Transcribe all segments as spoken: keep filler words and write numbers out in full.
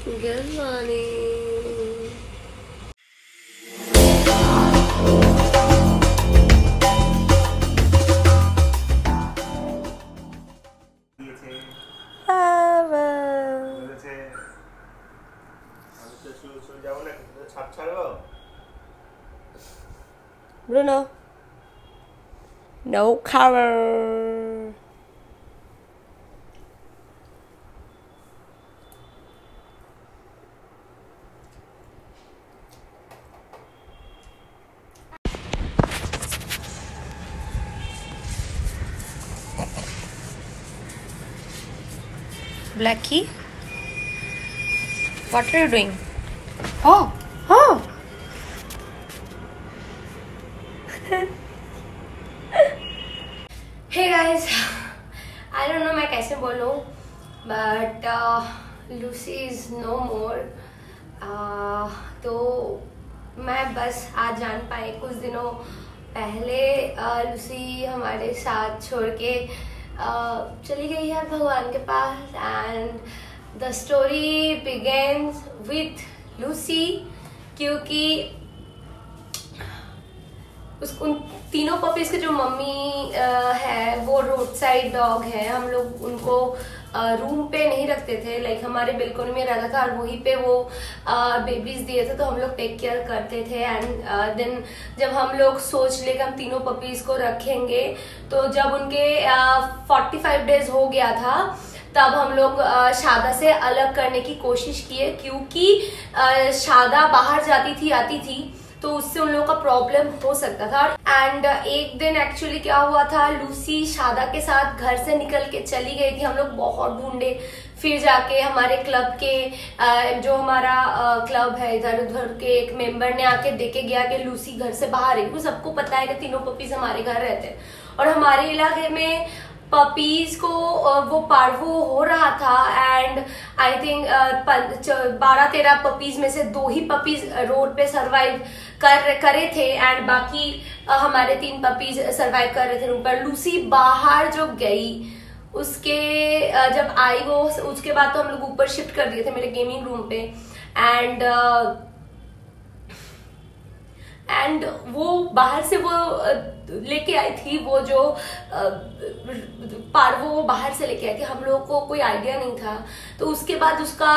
Good morning. Bruno, no cover. Blackie, what are you doing? Oh, oh. Hey guys, I don't know मैं कैसे बोलूँ, but uh, Lucy is no more. uh, तो मैं बस आज जान पाई कुछ दिनों पहले uh, लूसी हमारे साथ छोड़ के uh, चली गई है भगवान के पास. And the story begins with Lucy, क्योंकि उस उन तीनों पपीज के जो मम्मी है वो रोड साइड डॉग है. हम लोग उनको रूम पे नहीं रखते थे, लाइक हमारे बिल्कुल में रहता था और वहीं पे वो बेबीज दिए थे, तो हम लोग टेक केयर करते थे. एंड देन जब हम लोग सोच ले कि हम तीनों पपीज को रखेंगे, तो जब उनके फोर्टी फाइव डेज हो गया था तब हम लोग शादा से अलग करने की कोशिश किए, क्योंकि शादा बाहर जाती थी आती थी तो उससे उन लोगों का प्रॉब्लम हो सकता था. एंड एक दिन एक्चुअली क्या हुआ था, लूसी शादा के साथ घर से निकल के चली गई थी. हम लोग बहुत ढूंढे, फिर जाके हमारे क्लब के जो हमारा क्लब है इधर उधर के एक मेंबर ने आके देखे गया कि लूसी घर से बाहर है. सबको पता है कि तीनों पपीज हमारे घर रहते हैं और हमारे इलाके में पपीज को वो पार्वो हो रहा था. एंड आई थिंक बारह तेरह पपीज में से दो ही पपीज रोड पे सरवाइव कर करे थे एंड बाकी हमारे तीन पपीज सरवाइव कर रहे थे रूम पर. लूसी बाहर जो गई उसके जब आई वो उसके बाद तो हम लोग ऊपर शिफ्ट कर दिए थे मेरे गेमिंग रूम पे. एंड एंड वो बाहर से वो लेके आई थी, वो जो पार्वो वो बाहर से लेके आई थी. हम लोगों को कोई आइडिया नहीं था. तो उसके बाद उसका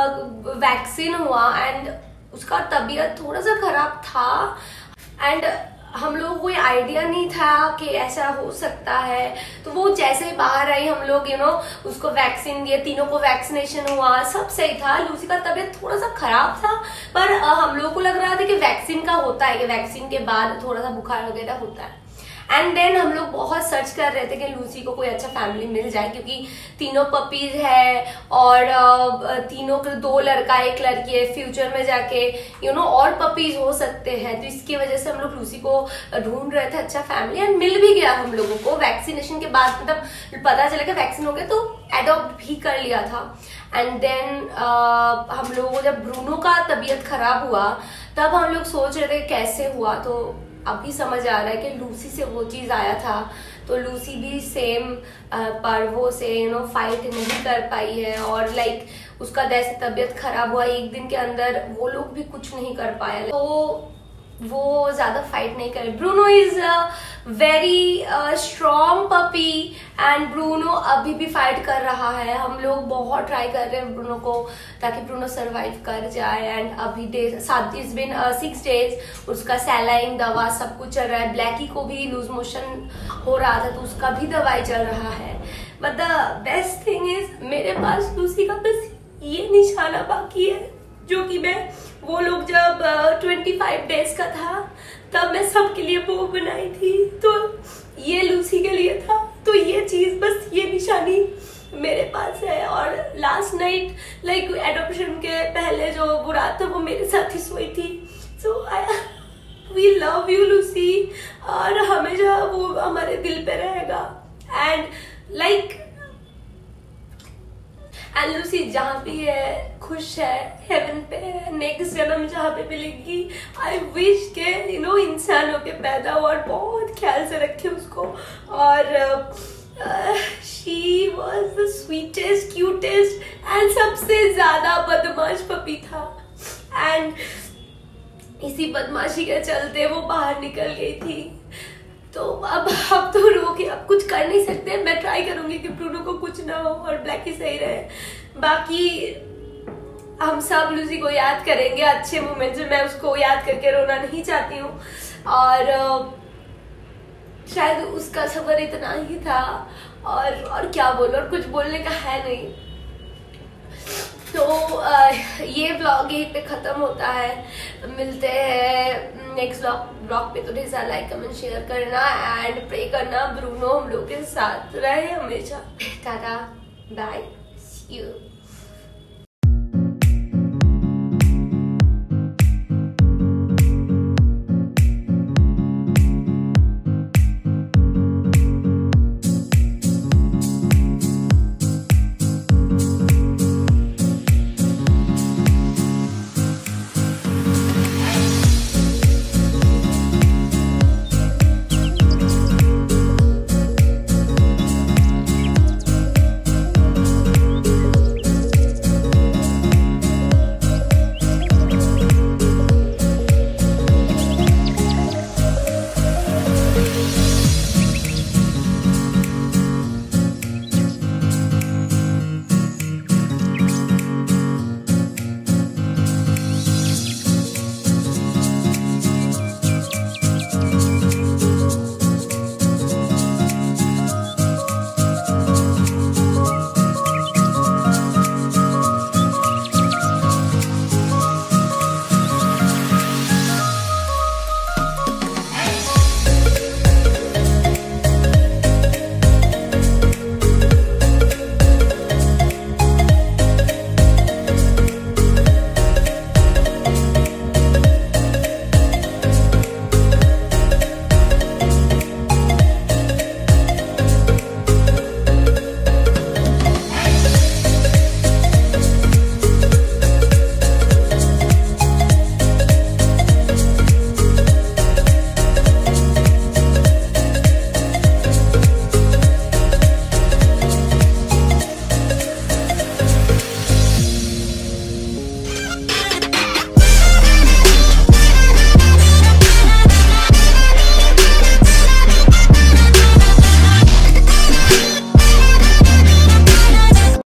वैक्सीन हुआ एंड उसका तबीयत थोड़ा सा खराब था. एंड हम लोगों को कोई आइडिया नहीं था कि ऐसा हो सकता है. तो वो जैसे ही बाहर आई हम लोग यू नो उसको वैक्सीन दिए, तीनों को वैक्सीनेशन हुआ, सब सही था. लूसी का तबीयत थोड़ा सा खराब था, पर हम लोग को लग रहा था कि वैक्सीन का होता है, कि वैक्सीन के बाद थोड़ा सा बुखार वगैरह होता है. एंड देन हम लोग बहुत सर्च कर रहे थे कि लूसी को कोई अच्छा फैमिली मिल जाए, क्योंकि तीनों पपीज है और तीनों के दो लड़का एक लड़की है. फ्यूचर में जाके यू नो और पपीज हो सकते हैं, तो इसकी वजह से हम लोग लूसी को ढूंढ रहे थे अच्छा फैमिली. एंड मिल भी गया हम लोगों को वैक्सीनेशन के बाद, मतलब पता चला कि वैक्सीन हो गया तो एडॉप्ट भी कर लिया था. एंड देन uh, हम लोगों को जब ब्रूनो का तबीयत खराब हुआ तब हम लोग सोच रहे थे कैसे हुआ. तो अभी समझ आ रहा है कि लूसी से वो चीज आया था. तो लूसी भी सेम पार्वो से यू नो फाइट नहीं कर पाई है और लाइक उसका जैसे तबीयत खराब हुआ एक दिन के अंदर वो लोग भी कुछ नहीं कर पाए, तो वो ज्यादा फाइट नहीं करे. Bruno is very strong puppy and Bruno अभी भी फाइट कर रहा है. हम लोग बहुत ट्राई कर रहे हैं ब्रूनो को ताकि ब्रूनो सरवाइव कर जाए. एंड अभी डेज सात इज बिन सिक्स डेज उसका सैलाइन दवा सब कुछ चल रहा है. ब्लैकी को भी लूज मोशन हो रहा था तो उसका भी दवाई चल रहा है. But the best thing is मेरे पास लूसी का बस ये निशाना बाकी है, जो कि मैं वो लोग जब पच्चीस डेज का था तब मैं सबके लिए वो बनाई थी, तो ये लूसी के लिए था. तो ये चीज बस ये निशानी मेरे पास है. और लास्ट नाइट लाइक एडॉप्शन के पहले जो वो रात था वो मेरे साथ ही सोई थी. So I we love you Lucy और हमेशा वो हमारे दिल पे रहेगा. एंड लाइक एंड लूसी जहाँ भी है खुश है, हेवन पे है, नेक्स्ट जन्म जहाँ पे मिलेगी आई विश के यू नो इंसान होके पैदा हो और बहुत ख्याल से रखे उसको. और she was the sweetest cutest and सबसे ज्यादा बदमाश पपी था। एंड इसी बदमाशी के चलते वो बाहर निकल गई थी। तो अब अब तो रो के अब कुछ कर नहीं सकते। मैं ट्राई करूंगी कि ब्रूनो को कुछ ना हो और ब्लैकी सही रहे। बाकी हम सब लूसी को याद करेंगे अच्छे मोमेंट्स में। मैं उसको याद करके रोना नहीं चाहती हूँ और शायद उसका सफर इतना ही था और और क्या बोलो, और कुछ बोलने का है नहीं। तो आ, ये व्लॉग यहीं पे खत्म होता है। मिलते हैं नेक्स्ट व्लॉग व्लॉग पे। तो ढेर सारा लाइक कमेंट शेयर करना एंड प्रे करना ब्रूनो हम लोग के साथ रहे हमेशा। Tata bye see you.